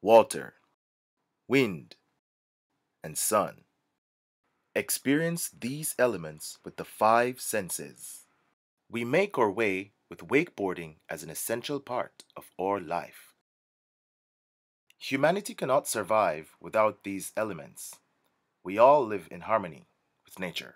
water, wind, and sun. Experience these elements with the five senses. We make our way with wakeboarding as an essential part of our life. Humanity cannot survive without these elements. We all live in harmony with nature.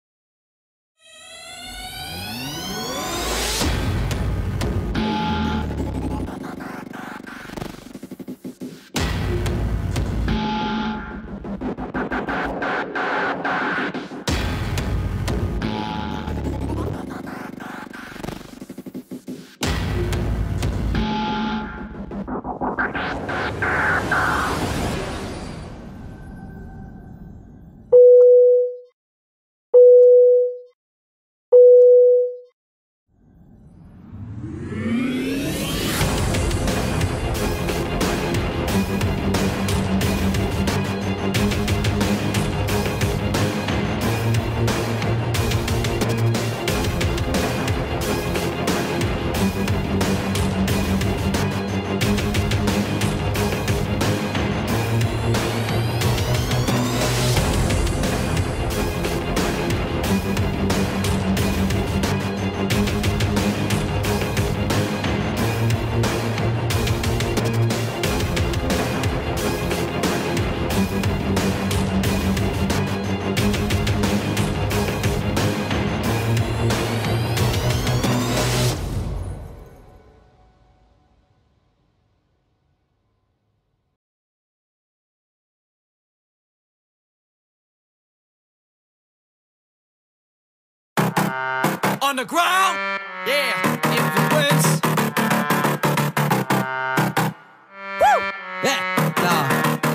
On the ground, yeah, influence. Woo, yeah, nah.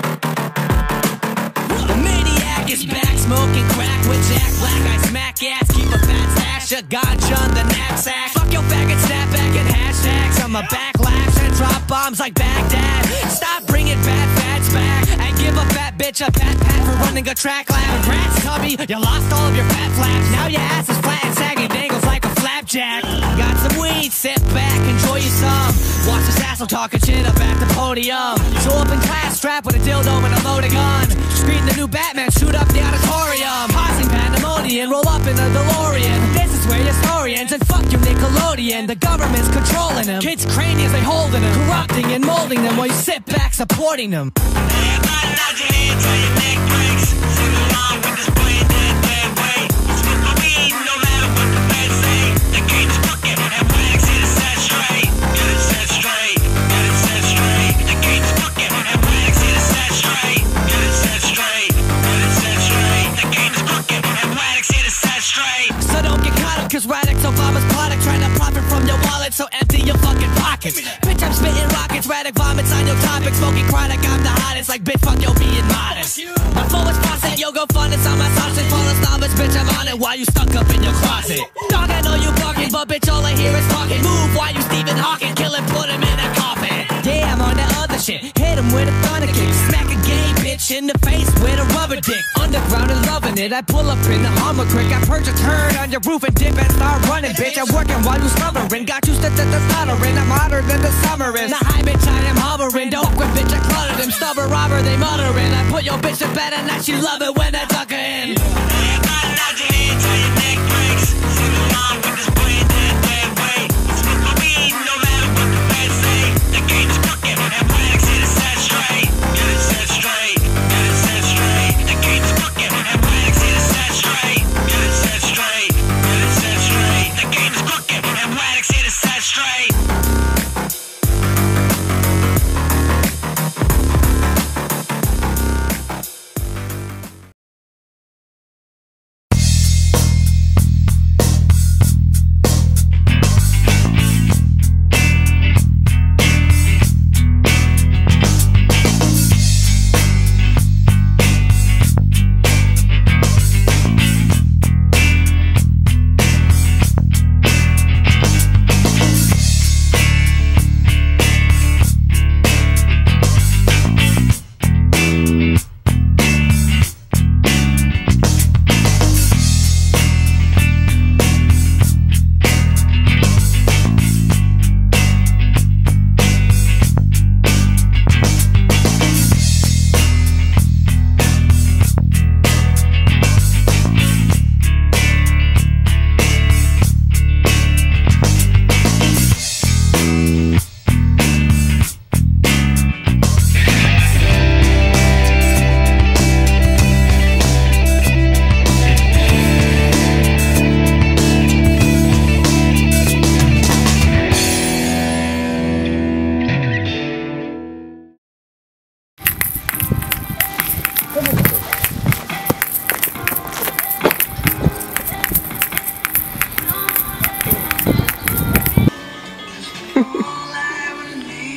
The maniac is back, smoking crack with Jack Black. I smack ass, keep a fat stash of ganja on the knapsack. Fuck your faggot, snapback and hashtags. I'm a backlash and drop bombs like Baghdad. Stop bringing bad fads back and give a fat bitch a fat pat for running a track lab. Congrats, Tubby, you lost all of your fat flaps. Now your ass is flat and sagging, dangles like a flapjack. Got some weed, sit back, enjoy you some. Watch this asshole talking shit up at the podium. Show up in class, strapped with a dildo and a loaded gun. Screen the new Batman, shoot up the auditorium. Causing pandemonium, roll up in a DeLorean. This is where historians and fuck you Nickelodeon. The government's controlling them. Kids' craniums, they holding them. Corrupting and molding them while you sit back supporting them. Everybody nod your head till your neck breaks. Sing along with this playing that way. Smoke the weed no matter what the feds say. The game's crooked and wax it is set straight. Get it set straight. Get it set straight. The game's crooked and wax it is set straight. Get it set straight. Get it set straight. The game's crooked and wax it is set straight. So don't get caught up, cause Radix Obama's product trying to profit from your wallet, so empty your fucking pockets. Bitch, I'm spitting rockets, Radic vomits on your topic. Smoking chronic, I'm the hottest, like bitch, fuck yo being modest. My flow is faucet, yo go fun, it's on my sausage. Falling novice, bitch, I'm on it while you stuck up in your closet. Dog, I know you barking, but bitch, all I hear is talking. Move while you Stephen Hawking, kill him, put him in a coffin. Yeah, I'm on that other shit, hit him with a thunder kick. Smack a gay bitch in the face with a rubber dick. Underground and loving it, I pull up in the Hummer Crick. I perch a turd on your roof and dip and start running, bitch. I'm working while you stubborn, got you stuttering. I'm hotter than the summer is. Nah, hi bitch, I am hovering. Don't quit, bitch, I cluttered him. Stubborn robber, they muttering. I put your bitch to bed and now she love it when I tuck her in. Everybody nod your head till your neck breaks. Sing along with this playing that way. Smoke the weed no matter what the feds say. The game's crooked and wax it is set straight. Get it set straight. Get it set straight. The game's crooked and wax it is set straight. Get it set straight. Get it set straight. The game's crooked and wax it is set straight.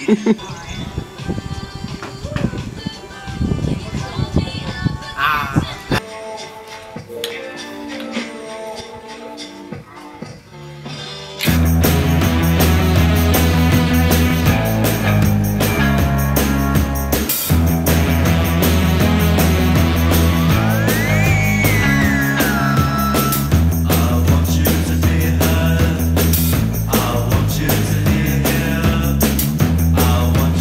I want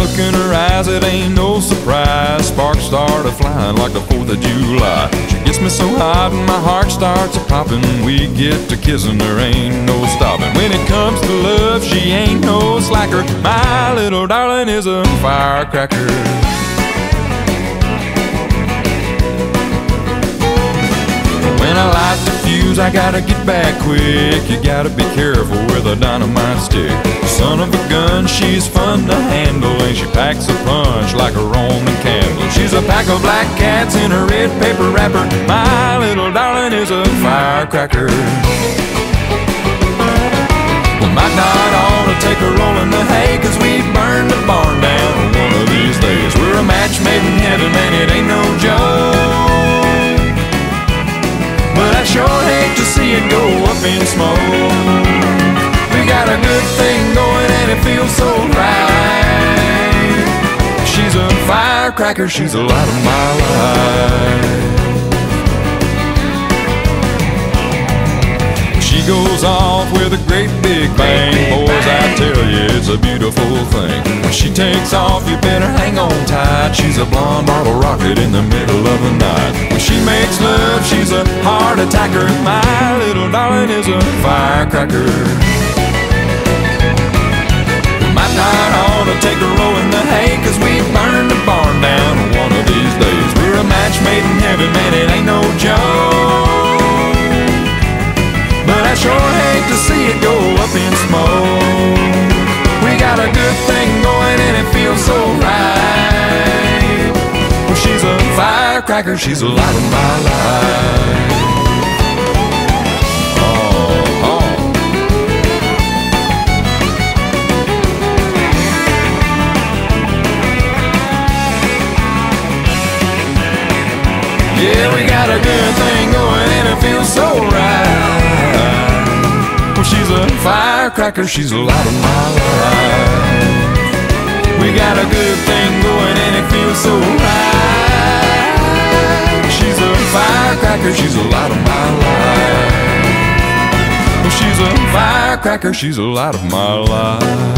look in her eyes, it ain't no surprise. Sparks started flying like the 4th of July. She gets me so hot and my heart starts a-popping. We get to kissing, there ain't no stopping. When it comes to love, she ain't no slacker. My little darling is a firecracker. When I light the fuse, I gotta get back quick. You gotta be careful with a dynamite stick. Son of a gun, she's fun to handle, and she packs a punch like a Roman candle. She's a pack of black cats in a red paper wrapper. My little darling is a firecracker. We might not ought to take a roll in the hay, 'cause we burn the barn down one of these days. We're a match made in heaven, and it ain't no joke. But I sure hate to see it go up in smoke. We got a good thing going and it feels so right. She's a firecracker, she's the light of my life. She goes off with a great big bang. Boys, I tell you, it's a beautiful thing. When she takes off, you better hang on tight. She's a blonde bottle rocket in the middle of the night. When she makes love, she's a heart attacker. My little darling is a firecracker. We might not ought to take a roll in the hay, 'cause we burn the barn down one of these days. We're a match made in heaven, man, it ain't no joke. But I sure hate to see it go up in smoke. We got a good thing going and it feels so right. Well, she's a firecracker, she's the light of my life. Oh, oh. Yeah, we got a good thing going and it feels so right. Well, she's a firecracker, she's the light of my life. We got a good thing going and it feels so right. She's a firecracker, she's the light of my life. Well, she's a firecracker, she's the light of my life.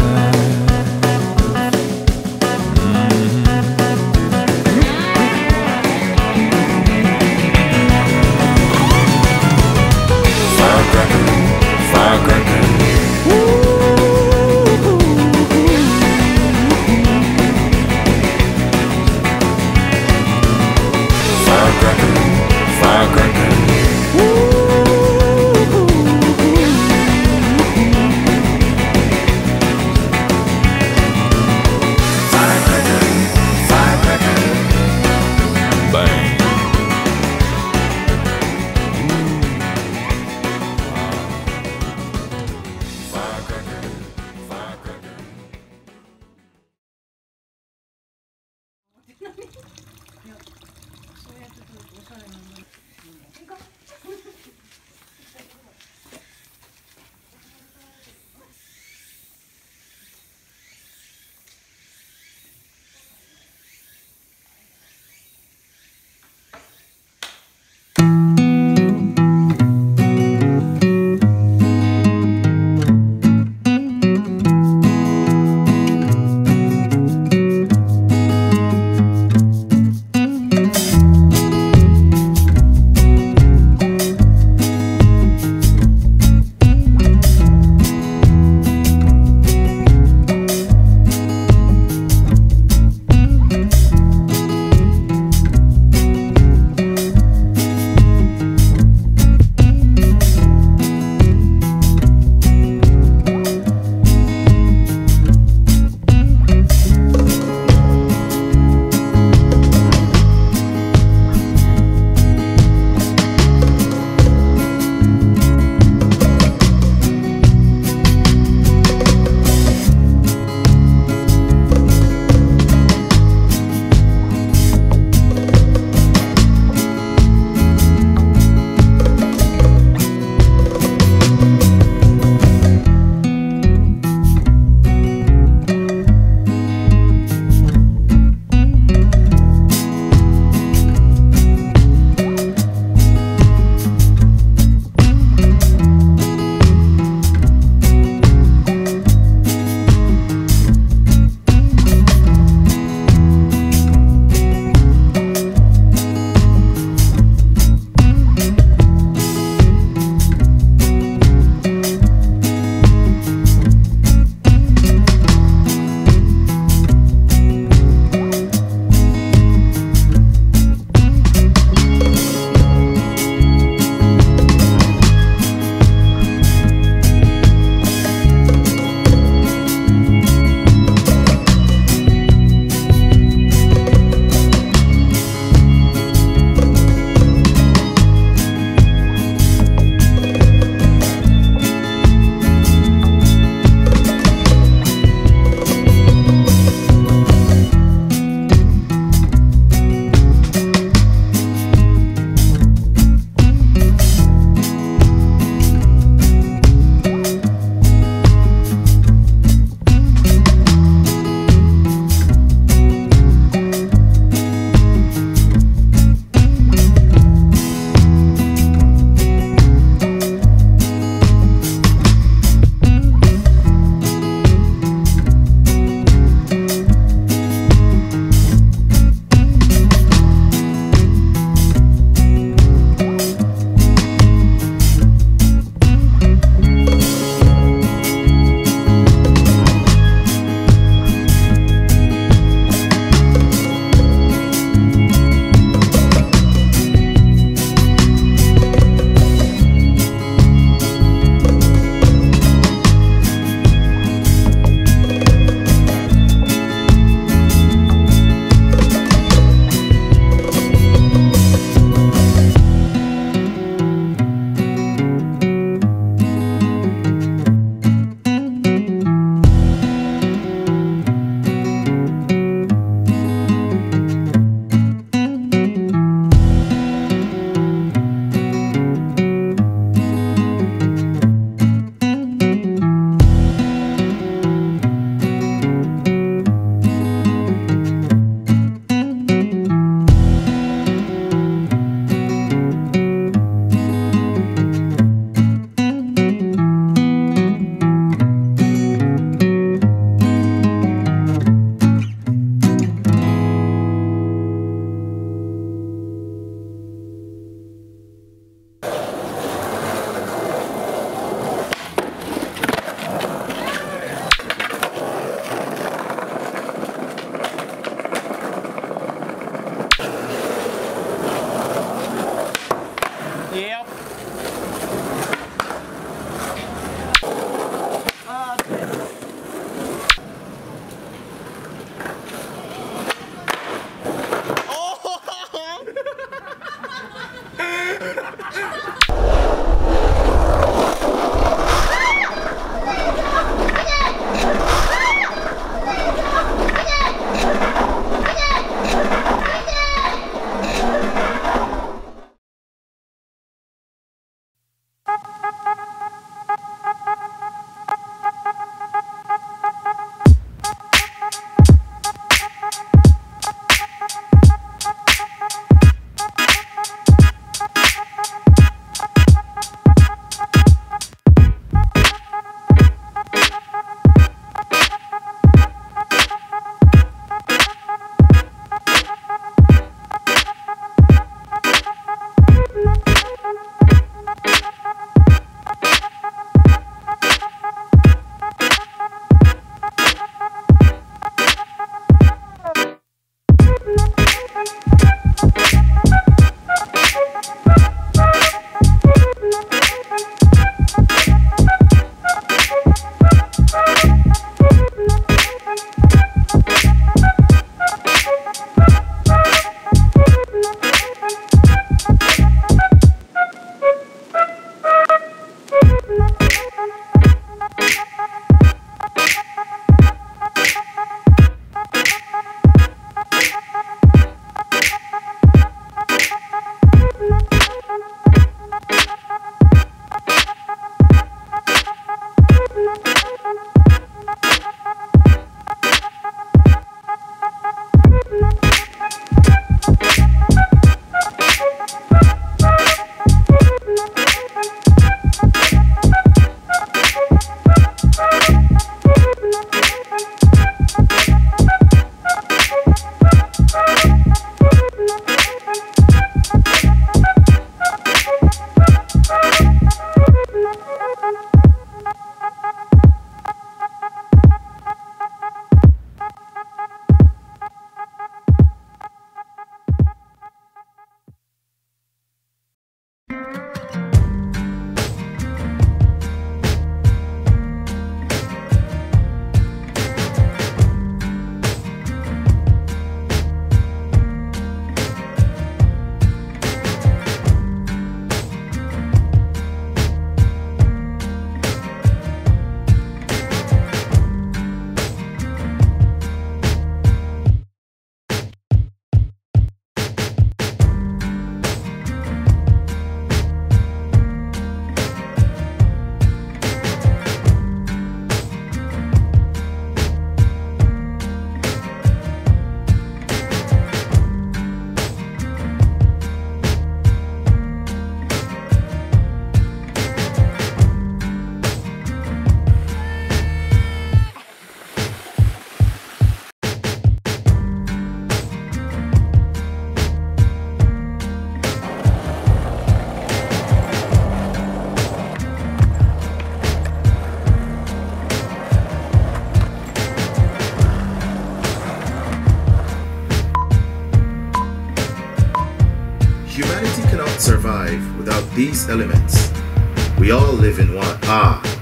cannot survive without these elements. We all live in one.